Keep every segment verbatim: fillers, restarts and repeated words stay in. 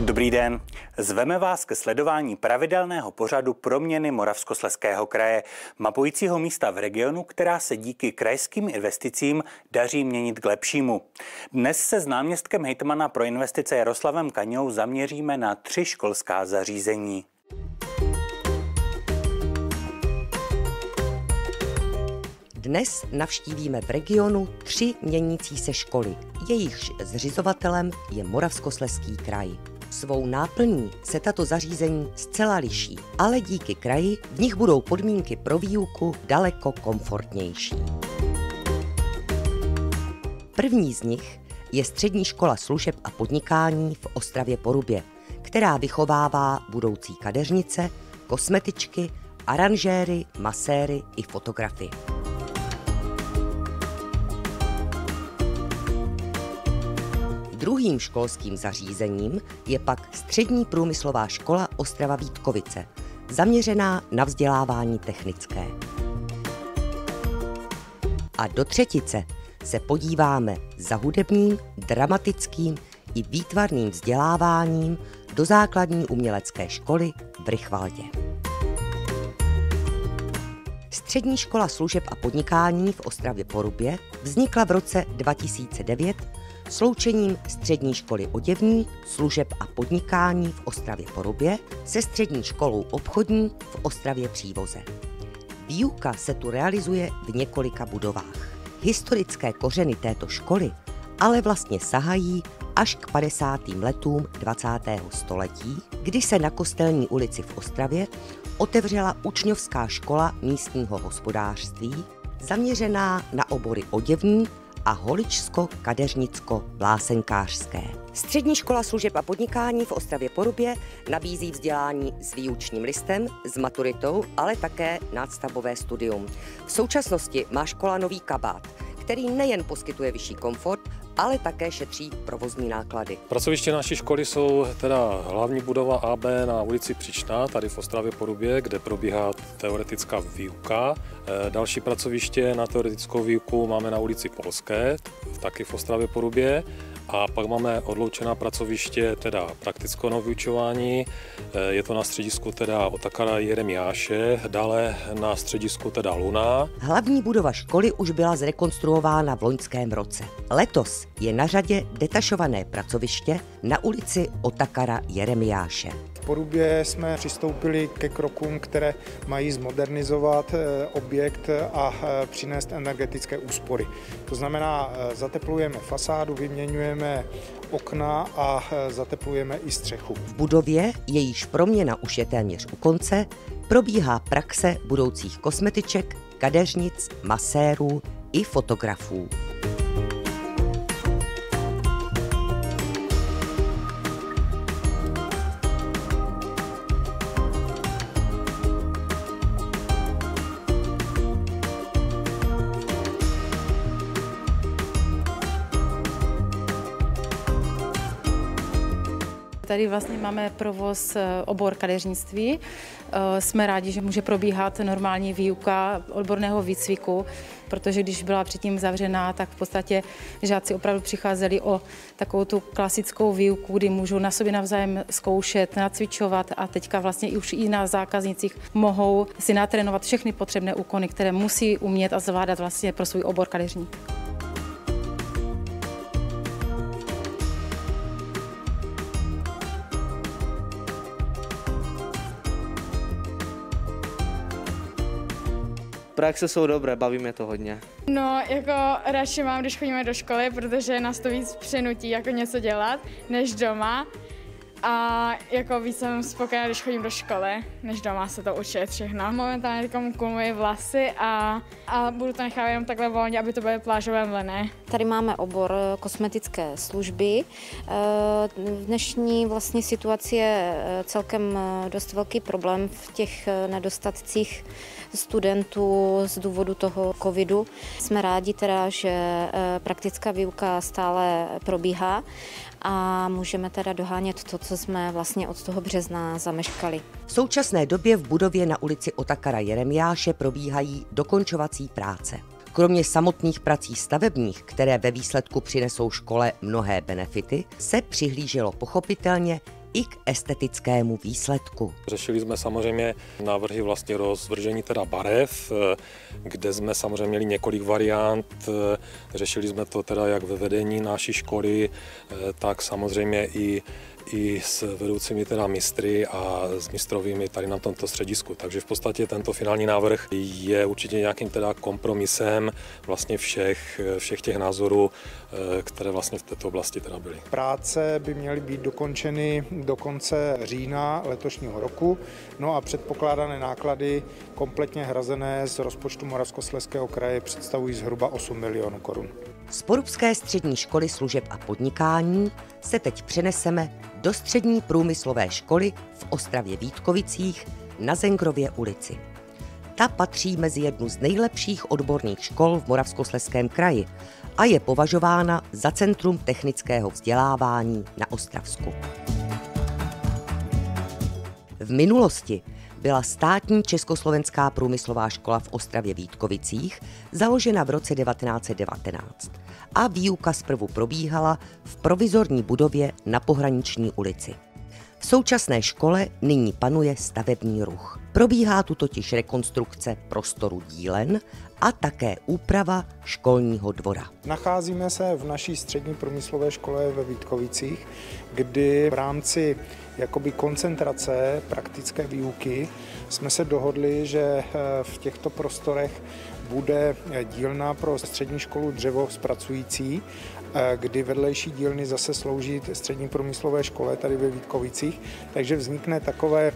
Dobrý den. Zveme vás ke sledování pravidelného pořadu Proměny Moravskoslezského kraje, mapujícího místa v regionu, která se díky krajským investicím daří měnit k lepšímu. Dnes se s náměstkem hejtmana pro investice Jaroslavem Kaňou zaměříme na tři školská zařízení. Dnes navštívíme v regionu tři měnící se školy. Jejichž zřizovatelem je Moravskoslezský kraj. Svou náplní se tato zařízení zcela liší, ale díky kraji v nich budou podmínky pro výuku daleko komfortnější. První z nich je Střední škola služeb a podnikání v Ostravě Porubě, která vychovává budoucí kadeřnice, kosmetičky, aranžéry, maséry i fotografy. Druhým školským zařízením je pak Střední průmyslová škola Ostrava Vítkovice, zaměřená na vzdělávání technické. A do třetice se podíváme za hudebním, dramatickým i výtvarným vzděláváním do základní umělecké školy v Rychvaldě. Střední škola služeb a podnikání v Ostravě Porubě vznikla v roce dva tisíce devět sloučením Střední školy oděvní, služeb a podnikání v Ostravě Porubě se Střední školou obchodní v Ostravě Přívoze. Výuka se tu realizuje v několika budovách. Historické kořeny této školy ale vlastně sahají až k padesátým letům dvacátého století, kdy se na Kostelní ulici v Ostravě otevřela učňovská škola místního hospodářství, zaměřená na obory oděvní a holičsko-kadeřnicko-vlásenkářské. Střední škola služeb a podnikání v Ostravě Porubě nabízí vzdělání s výučním listem, s maturitou, ale také nadstavbové studium. V současnosti má škola nový kabát, který nejen poskytuje vyšší komfort, ale také šetří provozní náklady. Pracoviště naší školy jsou teda hlavní budova A B na ulici Příčná, tady v Ostravě Porubě, kde probíhá teoretická výuka. Další pracoviště na teoretickou výuku máme na ulici Polské, taky v Ostravě Porubě. A pak máme odloučená pracoviště, teda praktického vyučování, je to na středisku teda Otakara Jeremiáše, dále na středisku teda Luna. Hlavní budova školy už byla zrekonstruována v loňském roce. Letos je na řadě detašované pracoviště na ulici Otakara Jeremiáše. V Porubě jsme přistoupili ke krokům, které mají zmodernizovat objekt a přinést energetické úspory. To znamená, zateplujeme fasádu, vyměňujeme okna a zateplujeme i střechu. V budově, jejíž proměna už je téměř u konce, probíhá praxe budoucích kosmetiček, kadeřnic, masérů i fotografů. Tady vlastně máme provoz obor kadeřnictví. Jsme rádi, že může probíhat normální výuka odborného výcviku, protože když byla předtím zavřená, tak v podstatě žáci opravdu přicházeli o takovou tu klasickou výuku, kdy můžou na sobě navzájem zkoušet, nacvičovat a teďka vlastně i už i na zákaznicích mohou si natrénovat všechny potřebné úkony, které musí umět a zvládat vlastně pro svůj obor kadeřník. Praxe jsou dobré, baví mě to hodně. No, jako radši mám, když chodíme do školy, protože nás to víc přinutí jako něco dělat, než doma. A jako víc jsem spokojená, když chodím do školy, než doma se to učit všechno. Momentálně teď kumuji vlasy a, a budu to nechat jenom takhle volně, aby to byly plážové vlny. Tady máme obor kosmetické služby. V dnešní vlastně situaci je celkem dost velký problém v těch nedostatcích studentů z důvodu toho covidu. Jsme rádi teda, že praktická výuka stále probíhá a můžeme teda dohánět to, co jsme vlastně od toho března zameškali. V současné době v budově na ulici Otakara Jeremiáše probíhají dokončovací práce. Kromě samotných prací stavebních, které ve výsledku přinesou škole mnohé benefity, se přihlíželo pochopitelně i k estetickému výsledku. Řešili jsme samozřejmě návrhy vlastně rozvržení teda barev, kde jsme samozřejmě měli několik variant. Řešili jsme to teda jak ve vedení naší školy, tak samozřejmě i i s vedoucími teda mistry a s mistrovými tady na tomto středisku. Takže v podstatě tento finální návrh je určitě nějakým teda kompromisem vlastně všech, všech těch názorů, které vlastně v této oblasti teda byly. Práce by měly být dokončeny do konce října letošního roku, no a předpokládané náklady kompletně hrazené z rozpočtu Moravskoslezského kraje představují zhruba osm milionů korun. Z Porubské střední školy služeb a podnikání se teď přeneseme do střední průmyslové školy v Ostravě Vítkovicích na Zengrově ulici. Ta patří mezi jednu z nejlepších odborných škol v Moravskoslezském kraji a je považována za centrum technického vzdělávání na Ostravsku. V minulosti byla státní Československá průmyslová škola v Ostravě Vítkovicích založena v roce devatenáct set devatenáct a výuka zprvu probíhala v provizorní budově na Pohraniční ulici. V současné škole nyní panuje stavební ruch. Probíhá tu totiž rekonstrukce prostoru dílen a také úprava školního dvora. Nacházíme se v naší střední průmyslové škole ve Vítkovicích, kdy v rámci jakoby koncentrace praktické výuky jsme se dohodli, že v těchto prostorech bude dílna pro střední školu dřevozpracující, kdy vedlejší dílny zase slouží střední průmyslové škole tady ve Vítkovicích, takže vznikne takové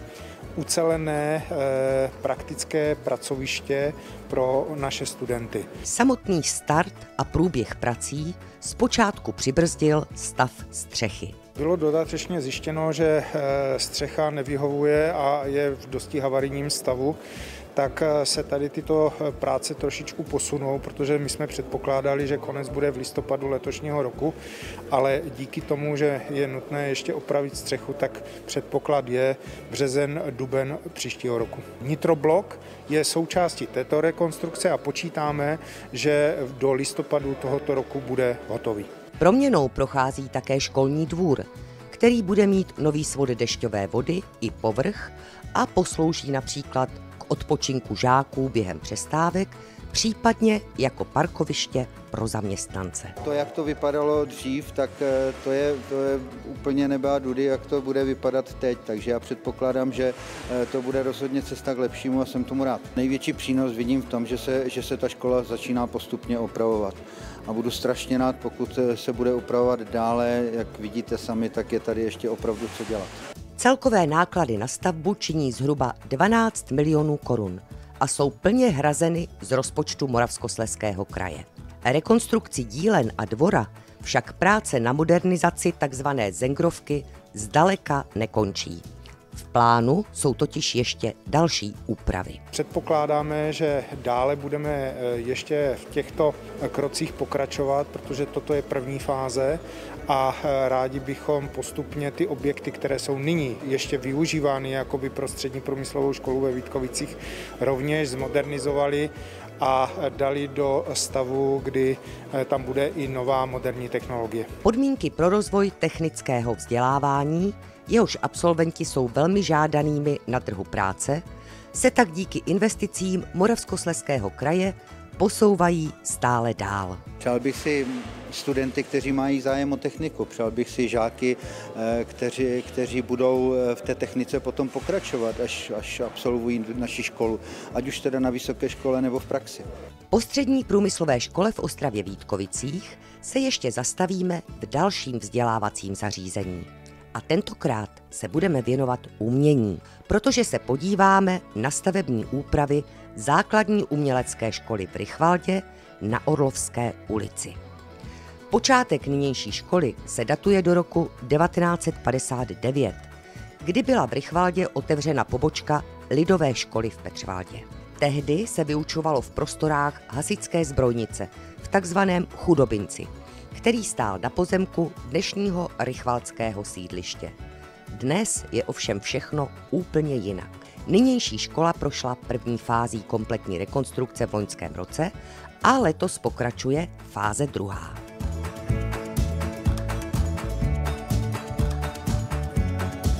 ucelené eh, praktické pracoviště pro naše studenty. Samotný start a průběh prací zpočátku přibrzdil stav střechy. Bylo dodatečně zjištěno, že střecha nevyhovuje a je v dosti havarijním stavu, tak se tady tyto práce trošičku posunou, protože my jsme předpokládali, že konec bude v listopadu letošního roku, ale díky tomu, že je nutné ještě opravit střechu, tak předpoklad je březen, duben příštího roku. Nitroblok je součástí této rekonstrukce a počítáme, že do listopadu tohoto roku bude hotový. Proměnou prochází také školní dvůr, který bude mít nový svod dešťové vody i povrch a poslouží například k odpočinku žáků během přestávek, případně jako parkoviště pro zaměstnance. To, jak to vypadalo dřív, tak to je, to je úplně nebe a dudy, jak to bude vypadat teď. Takže já předpokládám, že to bude rozhodně cesta k lepšímu a jsem tomu rád. Největší přínos vidím v tom, že se, že se ta škola začíná postupně opravovat. A budu strašně rád, pokud se bude opravovat dále, jak vidíte sami, tak je tady ještě opravdu co dělat. Celkové náklady na stavbu činí zhruba dvanáct milionů korun a jsou plně hrazeny z rozpočtu Moravskoslezského kraje. Rekonstrukci dílen a dvora však práce na modernizaci tzv. Zengrovky zdaleka nekončí. V plánu jsou totiž ještě další úpravy. Předpokládáme, že dále budeme ještě v těchto krocích pokračovat, protože toto je první fáze a rádi bychom postupně ty objekty, které jsou nyní ještě využívány jakoby pro střední průmyslovou školu ve Vítkovicích, rovněž zmodernizovali a dali do stavu, kdy tam bude i nová moderní technologie. Podmínky pro rozvoj technického vzdělávání, jehož absolventi jsou velmi žádanými na trhu práce, se tak díky investicím Moravskoslezského kraje posouvají stále dál. Přál bych si studenty, kteří mají zájem o techniku, přál bych si žáky, kteří, kteří budou v té technice potom pokračovat, až, až absolvují naši školu, ať už teda na vysoké škole nebo v praxi. Po střední průmyslové škole v Ostravě Vítkovicích se ještě zastavíme v dalším vzdělávacím zařízení. A tentokrát se budeme věnovat umění, protože se podíváme na stavební úpravy základní umělecké školy v Rychvaldě na Orlovské ulici. Počátek nynější školy se datuje do roku devatenáct set padesát devět, kdy byla v Rychvaldě otevřena pobočka Lidové školy v Petřvaldě. Tehdy se vyučovalo v prostorách hasičské zbrojnice v takzvaném Chudobinci, který stál na pozemku dnešního rychvaldského sídliště. Dnes je ovšem všechno úplně jinak. Nynější škola prošla první fází kompletní rekonstrukce v loňském roce a letos pokračuje fáze druhá.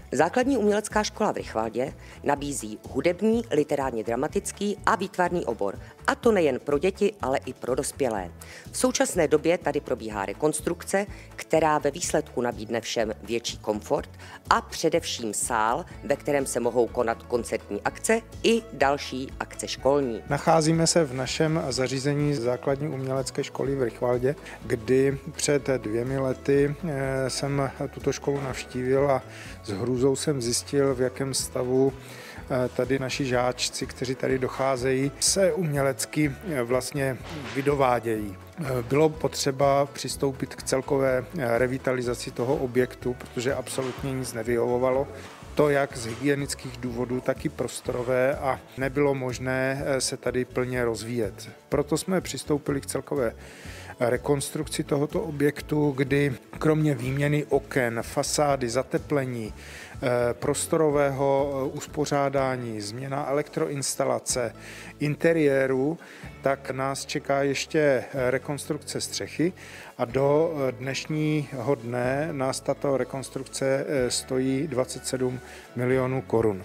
Základní umělecká škola v Rychvaldě nabízí hudební, literárně dramatický a výtvarný obor. A to nejen pro děti, ale i pro dospělé. V současné době tady probíhá rekonstrukce, která ve výsledku nabídne všem větší komfort a především sál, ve kterém se mohou konat koncertní akce i další akce školní. Nacházíme se v našem zařízení základní umělecké školy v Rychvaldě, kdy před dvěmi lety jsem tuto školu navštívil a s hrůzou jsem zjistil, v jakém stavu tady naši žáčci, kteří tady docházejí, se umělecky vlastně vydovádějí. Bylo potřeba přistoupit k celkové revitalizaci toho objektu, protože absolutně nic nevyhovovalo. To jak z hygienických důvodů, tak i prostorové a nebylo možné se tady plně rozvíjet. Proto jsme přistoupili k celkové rekonstrukci tohoto objektu, kdy kromě výměny oken, fasády, zateplení, prostorového uspořádání, změna elektroinstalace, interiéru, tak nás čeká ještě rekonstrukce střechy a do dnešního dne nás tato rekonstrukce stojí dvacet sedm milionů korun.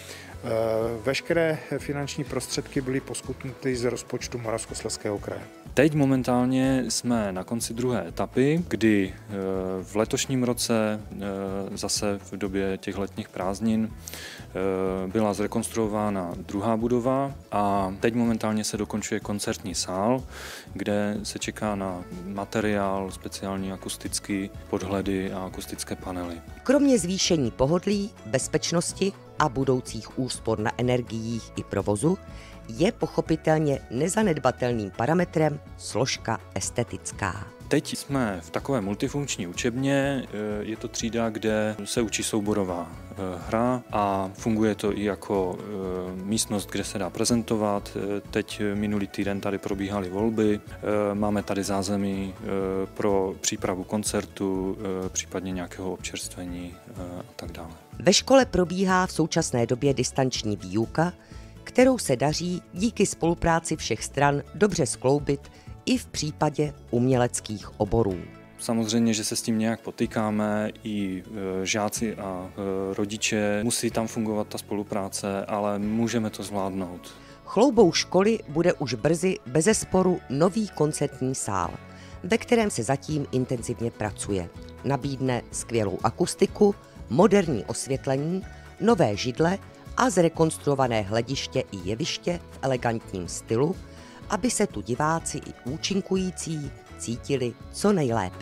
Veškeré finanční prostředky byly poskytnuty z rozpočtu Moravskoslezského kraje. Teď momentálně jsme na konci druhé etapy, kdy v letošním roce, zase v době těch letních prázdnin, byla zrekonstruována druhá budova a teď momentálně se dokončuje koncertní sál, kde se čeká na materiál, speciální akustický podhledy a akustické panely. Kromě zvýšení pohodlí, bezpečnosti a budoucích úspor na energiích i provozu je pochopitelně nezanedbatelným parametrem složka estetická. Teď jsme v takové multifunkční učebně, je to třída, kde se učí souborová hra a funguje to i jako místnost, kde se dá prezentovat. Teď minulý týden tady probíhaly volby, máme tady zázemí pro přípravu koncertu, případně nějakého občerstvení a tak dále. Ve škole probíhá v současné době distanční výuka, kterou se daří díky spolupráci všech stran dobře skloubit i v případě uměleckých oborů. Samozřejmě, že se s tím nějak potýkáme, i žáci a rodiče, musí tam fungovat ta spolupráce, ale můžeme to zvládnout. Chloubou školy bude už brzy bezesporu nový koncertní sál, ve kterém se zatím intenzivně pracuje. Nabídne skvělou akustiku, moderní osvětlení, nové židle a zrekonstruované hlediště i jeviště v elegantním stylu, aby se tu diváci i účinkující cítili co nejlépe.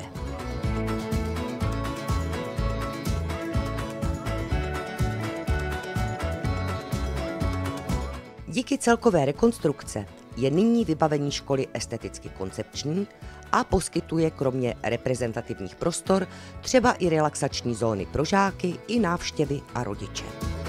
Díky celkové rekonstrukce je nyní vybavení školy esteticky koncepční a poskytuje kromě reprezentativních prostor třeba i relaxační zóny pro žáky i návštěvy a rodiče.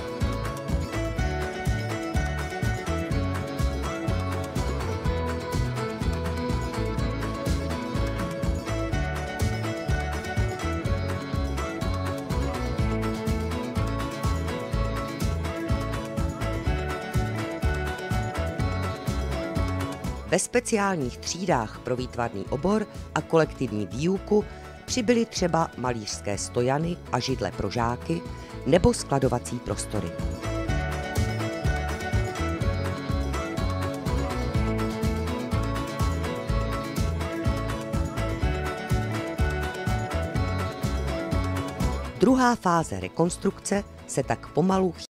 Ve speciálních třídách pro výtvarný obor a kolektivní výuku přibyly třeba malířské stojany a židle pro žáky nebo skladovací prostory. Druhá fáze rekonstrukce se tak pomalu